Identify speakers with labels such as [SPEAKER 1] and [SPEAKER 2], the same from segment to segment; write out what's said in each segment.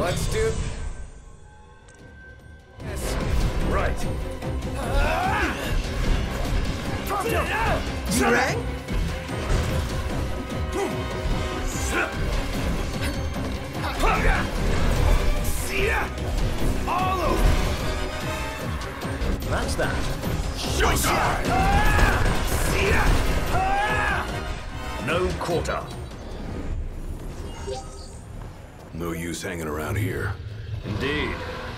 [SPEAKER 1] Let's do... Yes. Right.
[SPEAKER 2] You rang?
[SPEAKER 1] All over.
[SPEAKER 3] That's that. No quarter.
[SPEAKER 4] No use hanging around here.
[SPEAKER 3] Indeed.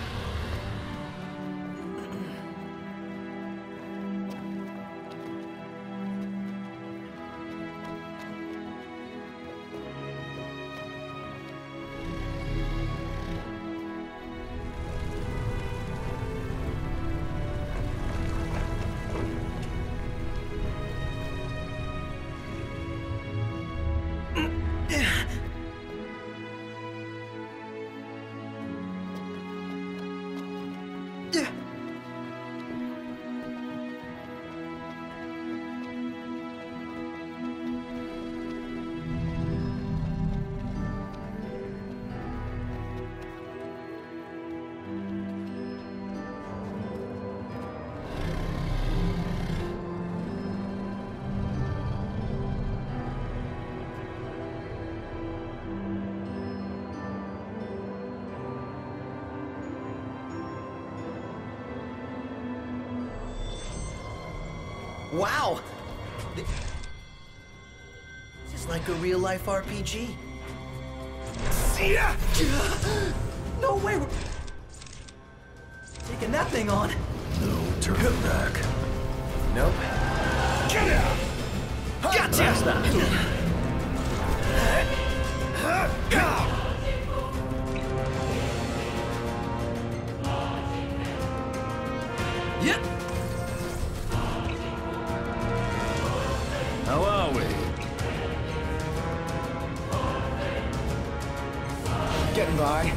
[SPEAKER 2] Wow! This is like a real-life RPG. No way! We're taking that thing on.
[SPEAKER 4] No turning back.
[SPEAKER 1] Nope.
[SPEAKER 2] Gotcha!
[SPEAKER 3] That's that.
[SPEAKER 2] Yep.
[SPEAKER 3] How are we?
[SPEAKER 1] Getting by.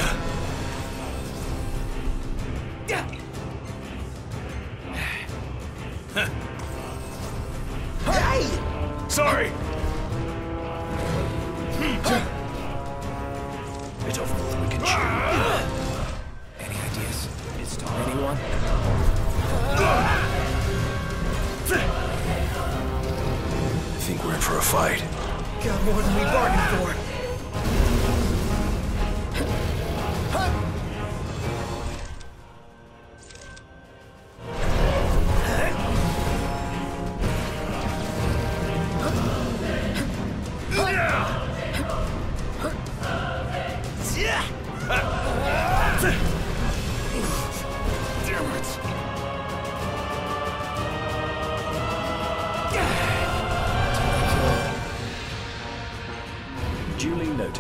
[SPEAKER 2] Hey!
[SPEAKER 4] Sorry!
[SPEAKER 1] Bit of more than we can chew. Any ideas? It's time. Anyone?
[SPEAKER 4] I think we're in for a fight.
[SPEAKER 2] Got more than we bargained for.
[SPEAKER 3] Duly noted.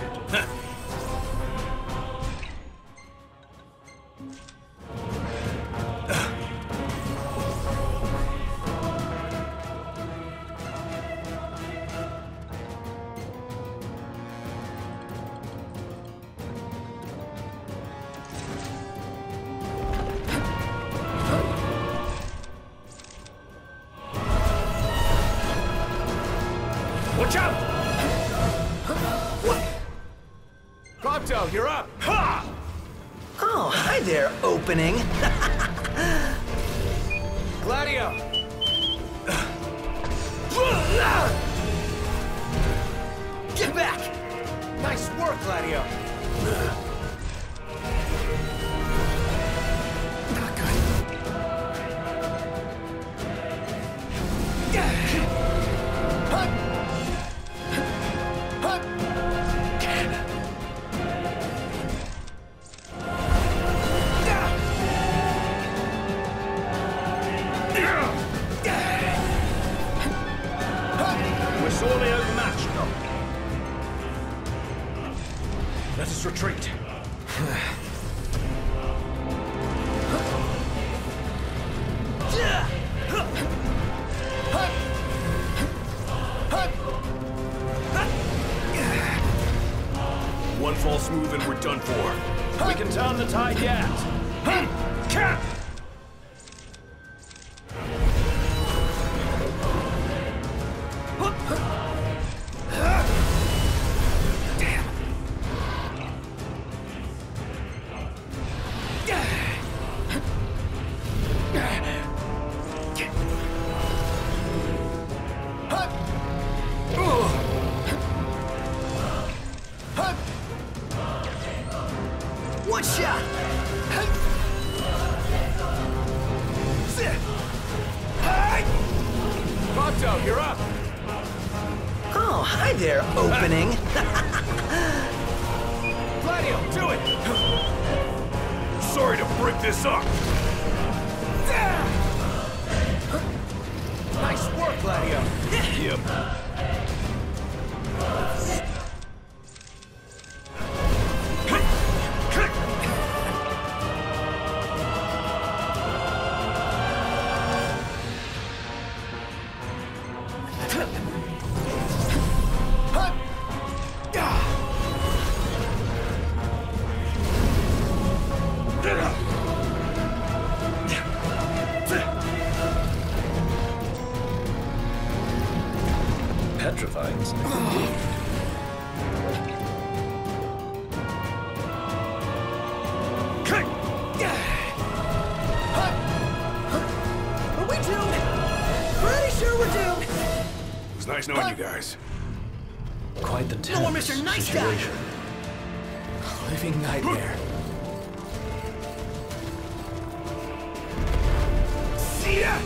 [SPEAKER 1] Watch out! Cropto, you're up! Ha!
[SPEAKER 2] Oh, hi there, opening.
[SPEAKER 1] Gladio!
[SPEAKER 2] Get back!
[SPEAKER 1] Nice work, Gladio! Not good.
[SPEAKER 3] We're sorely overmatched. Let us retreat.
[SPEAKER 4] One false move and we're done for.
[SPEAKER 3] We can turn the tide yet. Prompto, you're up!
[SPEAKER 2] Oh, hi there, opening.
[SPEAKER 3] Gladio, do it!
[SPEAKER 4] Sorry to break this up.
[SPEAKER 3] Nice work, Gladio!
[SPEAKER 4] Yep.
[SPEAKER 3] Petrifying sight indeed.
[SPEAKER 2] Are we doomed? Pretty sure we're doomed.
[SPEAKER 4] It was nice knowing you guys.
[SPEAKER 1] Quite the tense
[SPEAKER 2] No, Mr. Nice Guy.
[SPEAKER 1] situation. Living nightmare.
[SPEAKER 4] See ya!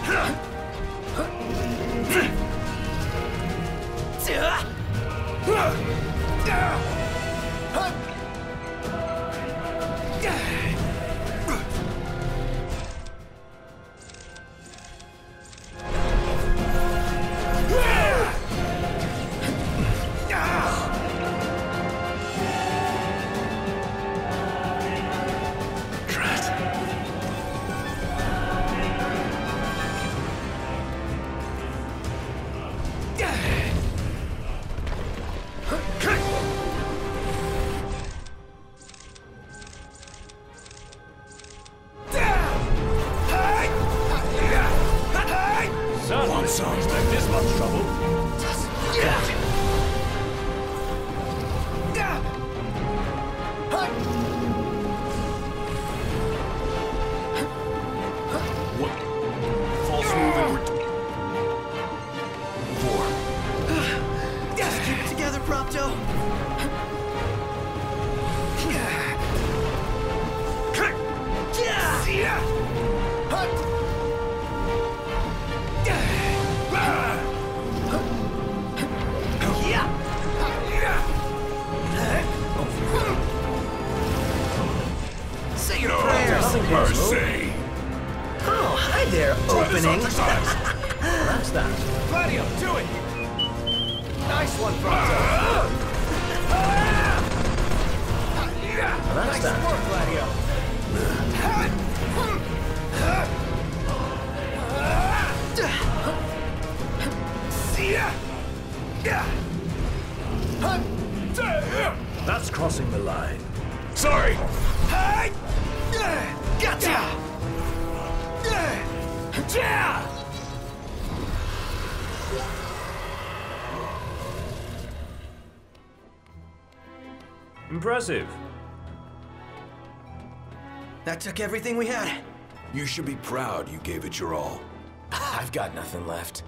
[SPEAKER 3] Son,
[SPEAKER 4] Son.
[SPEAKER 3] expect this much trouble.
[SPEAKER 4] What? False move and Four.
[SPEAKER 2] Just keep it together, Prompto.
[SPEAKER 4] See ya!
[SPEAKER 2] Say your
[SPEAKER 4] No
[SPEAKER 2] prayers.
[SPEAKER 4] mercy!
[SPEAKER 2] Oh, hi there,
[SPEAKER 4] Try this
[SPEAKER 2] opening.
[SPEAKER 4] exercise.
[SPEAKER 1] That's that.
[SPEAKER 3] Gladio, do it! Nice one, Prompto!
[SPEAKER 1] That's
[SPEAKER 3] Nice
[SPEAKER 1] that.
[SPEAKER 3] work, Gladio!
[SPEAKER 4] See ya!
[SPEAKER 3] That's crossing the line.
[SPEAKER 4] Sorry!
[SPEAKER 2] Gotcha!
[SPEAKER 3] Impressive.
[SPEAKER 2] That took everything we had.
[SPEAKER 4] You should be proud you gave it your all.
[SPEAKER 1] I've got nothing left.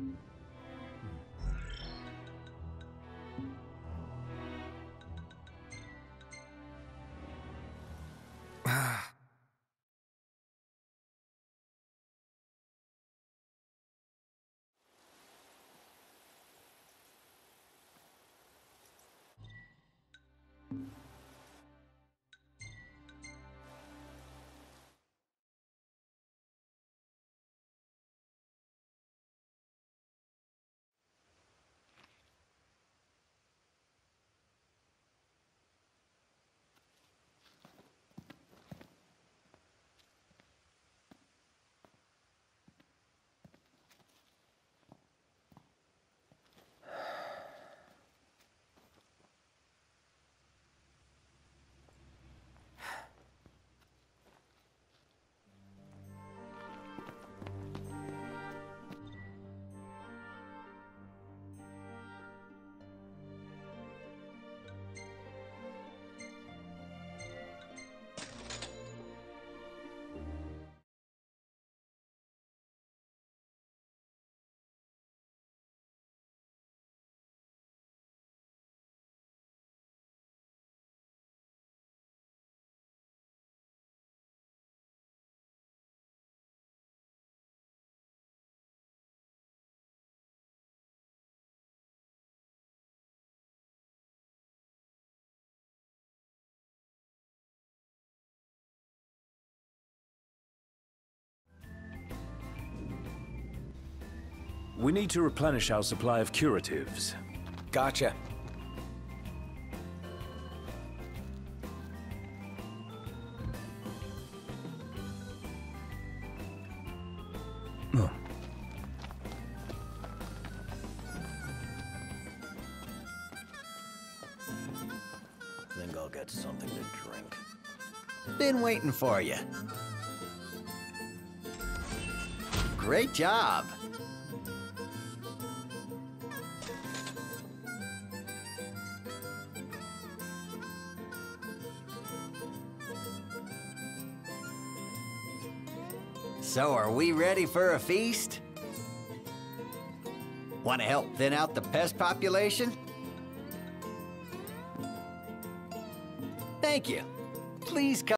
[SPEAKER 1] We need to replenish our supply of curatives.
[SPEAKER 3] Gotcha.
[SPEAKER 1] Oh.
[SPEAKER 2] Think I'll get something to drink. Been waiting for you. Great job. So are we ready for a feast? Want to help thin out the pest population? Thank you. Please come.